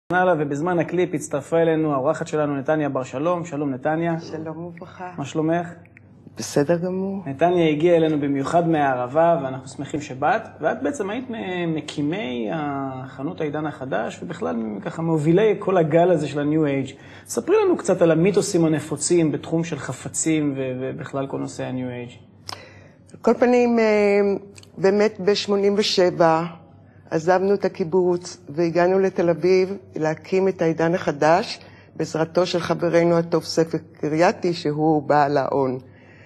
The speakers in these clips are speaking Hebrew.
ובזמן הקליפ הצטרפה אלינו האורחת שלנו נתניה בר שלום. שלום נתניה. שלום וברכה. מה שלומך? בסדר גמור. נתניה הגיעה אלינו במיוחד מהערבה ואנחנו שמחים שבאת, ואת בעצם היית מקימי החנות העידן החדש ובכלל ככה מובילי כל הגל הזה של הניו אייג'. ספרי לנו קצת על המיתוסים הנפוצים בתחום של חפצים ובכלל כל נושא הניו אייג'. על כל פנים, באמת ב-87 עזבנו את הקיבוץ והגענו לתל אביב להקים את העידן החדש בעזרתו של חברנו הטוב ספר קרייתי שהוא בעל ההון.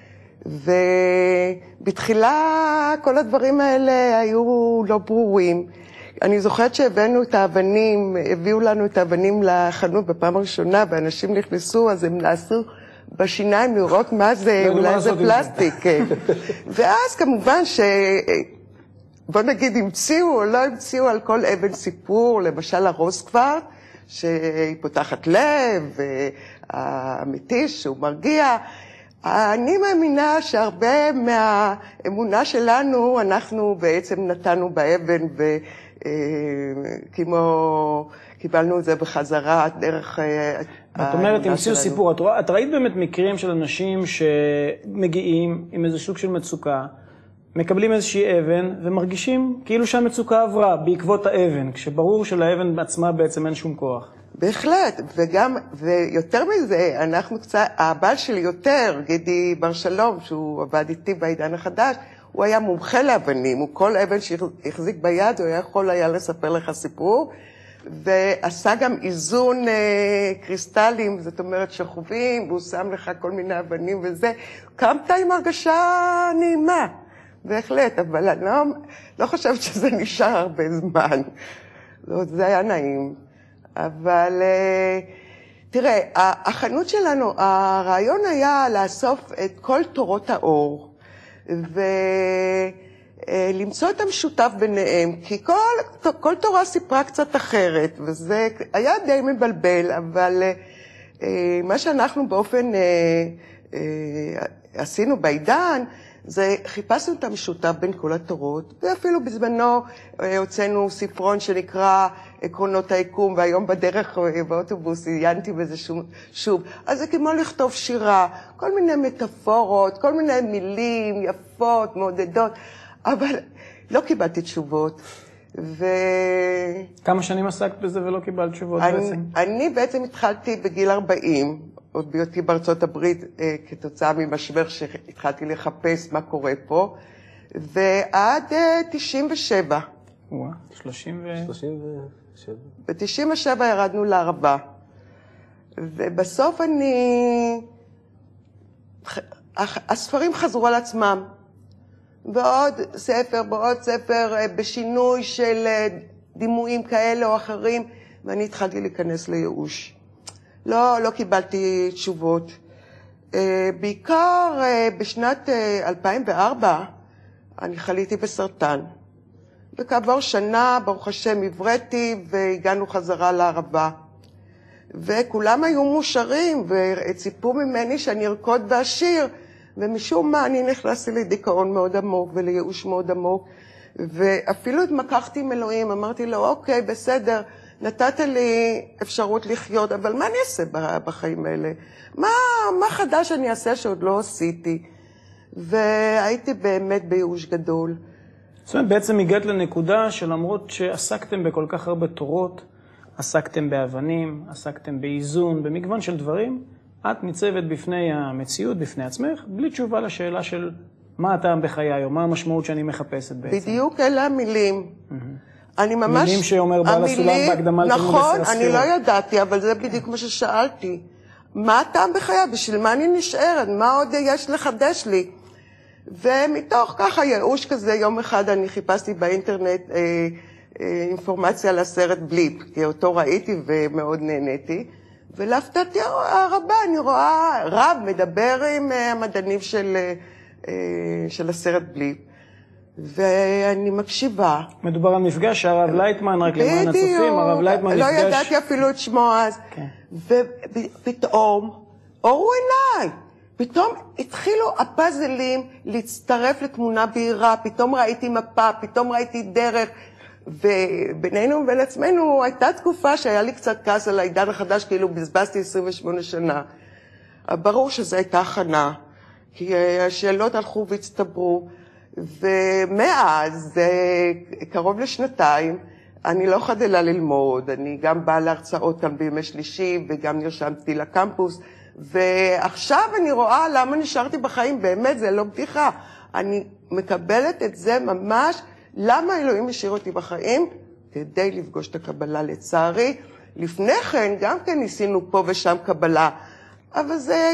ובתחילה כל הדברים האלה היו לא ברורים. אני זוכרת שהבאנו את האבנים, הביאו לנו את האבנים לחנות בפעם הראשונה ואנשים נכנסו, אז הם נעשו בשיניים לראות מה זה, אולי זה פלסטיק. ואז כמובן בוא נגיד, המציאו או לא המציאו על כל אבן סיפור, למשל הרוסקוורט, שהיא פותחת לב, והמתיש שהוא מרגיע. אני מאמינה שהרבה מהאמונה שלנו, אנחנו בעצם נתנו באבן, וכמו קיבלנו את זה בחזרה דרך את אומרת, המציאו סיפור. את ראית באמת מקרים של אנשים שמגיעים עם איזה סוג של מצוקה, מקבלים איזושהי אבן ומרגישים כאילו שהמצוקה עברה בעקבות האבן, כשברור שלאבן בעצמה בעצם אין שום כוח. בהחלט, ויותר מזה, אנחנו קצת, הבעל שלי יותר, גידי בר שלום, שהוא עבד איתי בעידן החדש, הוא היה מומחה לאבנים, הוא כל אבן שהחזיק ביד, הוא יכול היה לספר לך סיפור, ועשה גם איזון קריסטלים, זאת אומרת שכובים, והוא שם לך כל מיני אבנים וזה, קמת עם הרגשה נעימה. בהחלט, אבל אני לא חושבת שזה נשאר הרבה זמן. זה היה נעים. אבל תראה, החנות שלנו, הרעיון היה לאסוף את כל תורות האור, ולמצוא את המשותף ביניהם, כי כל תורה סיפרה קצת אחרת, וזה היה די מבלבל, אבל מה שאנחנו באופן עשינו בעידן, זה חיפשנו את המשותף בין כל התורות, ואפילו בזמנו הוצאנו ספרון שנקרא עקרונות היקום, והיום בדרך באוטובוס עיינתי בזה שוב. אז זה כמו לכתוב שירה, כל מיני מטאפורות, כל מיני מילים יפות, מעודדות, אבל לא קיבלתי תשובות. כמה שנים עסקת בזה ולא קיבלת תשובות בעצם? אני בעצם התחלתי בגיל 40, עוד בהיותי בארצות הברית, כתוצאה ממשבר שהתחלתי לחפש מה קורה פה, ועד 97. וואה, 37. ב-97 ירדנו לערבה, ובסוף הספרים חזרו על עצמם, בעוד ספר, בשינוי של דימויים כאלה או אחרים, ואני התחלתי להיכנס לייאוש. לא קיבלתי תשובות. בעיקר בשנת 2004 אני חליתי בסרטן. וכעבור שנה, ברוך השם, הבראתי והגענו חזרה לערבה. וכולם היו מאושרים וציפו ממני שאני ארקוד ואשיר, ומשום מה אני נכנסתי לדיכאון מאוד עמוק ולייאוש מאוד עמוק, ואפילו התמקחתי עם אלוהים, אמרתי לו, אוקיי, בסדר, נתת לי אפשרות לחיות, אבל מה אני אעשה בחיים האלה? מה חדש אני אעשה שעוד לא עשיתי? והייתי באמת בייאוש גדול. זאת אומרת, בעצם הגעת לנקודה שלמרות שעסקתם בכל כך הרבה תורות, עסקתם באבנים, עסקתם באיזון, במגוון של דברים, את ניצבת בפני המציאות, בפני עצמך, בלי תשובה לשאלה של מה הטעם בחיי, או מה המשמעות שאני מחפשת בעצם. בדיוק אלה המילים. אני ממש... מילים שאומר בעל הסולם בהקדמה לתלמוד עשר הספירות. נכון, אני לא ידעתי, אבל זה בדיוק מה ששאלתי. מה הטעם בחיי? בשביל מה אני נשארת? מה עוד יש לחדש לי? ומתוך ככה ייאוש כזה, יום אחד אני חיפשתי באינטרנט אינפורמציה על הסרט בליפ, כי אותו ראיתי ומאוד נהניתי, ולהפתעתי הרבה, אני רואה רב מדבר עם המדענים של הסרט בליפ, ואני מקשיבה. מדובר על מפגש הרב לייטמן, רק למען הצופים, הרב לייטמן נפגש. לא ידעתי אפילו את שמו אז. ופתאום, אורו עיניי, פתאום התחילו הפאזלים להצטרף לתמונה בהירה, פתאום ראיתי מפה, פתאום ראיתי דרך, ובינינו ובין עצמנו הייתה תקופה שהיה לי קצת כעס על העידן החדש, כאילו בזבזתי 28 שנה. ברור שזו הייתה הכנה, כי השאלות הלכו והצטברו, ומאז, קרוב לשנתיים, אני לא חדלה ללמוד, אני גם באה להרצאות כאן בימי שלישי, וגם נרשמתי לקמפוס, ועכשיו אני רואה למה נשארתי בחיים, באמת, זה לא בדיחה. אני מקבלת את זה ממש, למה אלוהים השאיר אותי בחיים? כדי לפגוש את הקבלה, לצערי. לפני כן, גם כן ניסינו פה ושם קבלה, אבל זה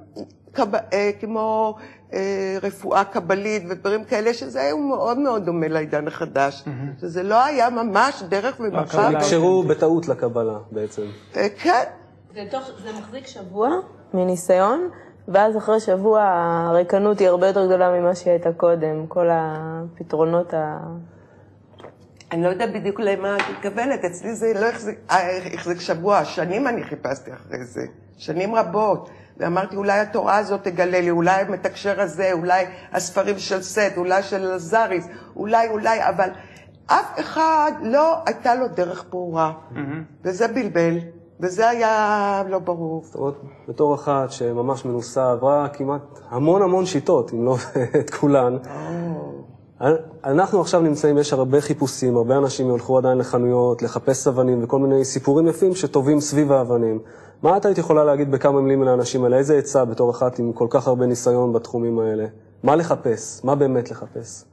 כמו רפואה קבלית ודברים כאלה, שזה היה מאוד מאוד דומה לעידן החדש. שזה לא היה ממש דרך ומחר. הקשרו בטעות לקבלה בעצם. כן. זה מחזיק שבוע מניסיון, ואז אחרי שבוע הריקנות היא הרבה יותר גדולה ממה שהיא הייתה קודם. כל הפתרונות אני לא יודע בדיוק למה את מתכוונת, אצלי זה לא החזיק שבוע, שנים אני חיפשתי אחרי זה, שנים רבות, ואמרתי אולי התורה הזאת תגלה לי, אולי המתקשר הזה, אולי הספרים של סט, אולי של לזריס, אולי, אבל אף אחד לא הייתה לו דרך ברורה, וזה בלבל, וזה היה לא ברור. זאת אומרת, בתור אחת שממש מנוסה, עברה כמעט המון שיטות, אם לא את כולן. אנחנו עכשיו נמצאים, יש הרבה חיפושים, הרבה אנשים ילכו עדיין לחנויות, לחפש אבנים וכל מיני סיפורים יפים שטובים סביב האבנים. מה אתה היית יכולה להגיד בכמה מילים לאנשים האלה? איזה עצה בתור אחת עם כל כך הרבה ניסיון בתחומים האלה? מה לחפש? מה באמת לחפש?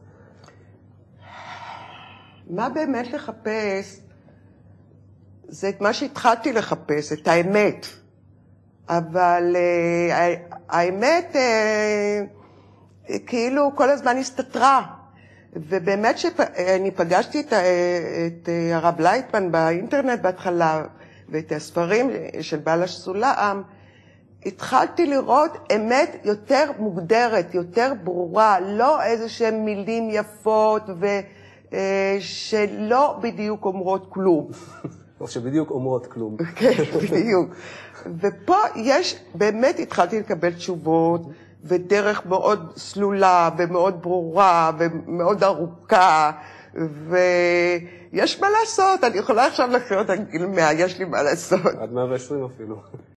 מה באמת לחפש? זה את מה שהתחלתי לחפש, את האמת. אבל האמת כאילו כל הזמן הסתתרה. ובאמת שאני פגשתי את הרב לייטמן באינטרנט בהתחלה, ואת הספרים של בעל הסולם, התחלתי לראות אמת יותר מוגדרת, יותר ברורה, לא איזה שהן מילים יפות ושלא בדיוק אומרות כלום. או שבדיוק אומרות כלום. כן, בדיוק. ופה באמת התחלתי לקבל תשובות, ודרך מאוד סלולה ומאוד ברורה ומאוד ארוכה, ויש מה לעשות, אני יכולה עכשיו לחיות עד גיל 100, יש לי מה לעשות. עד 120 אפילו.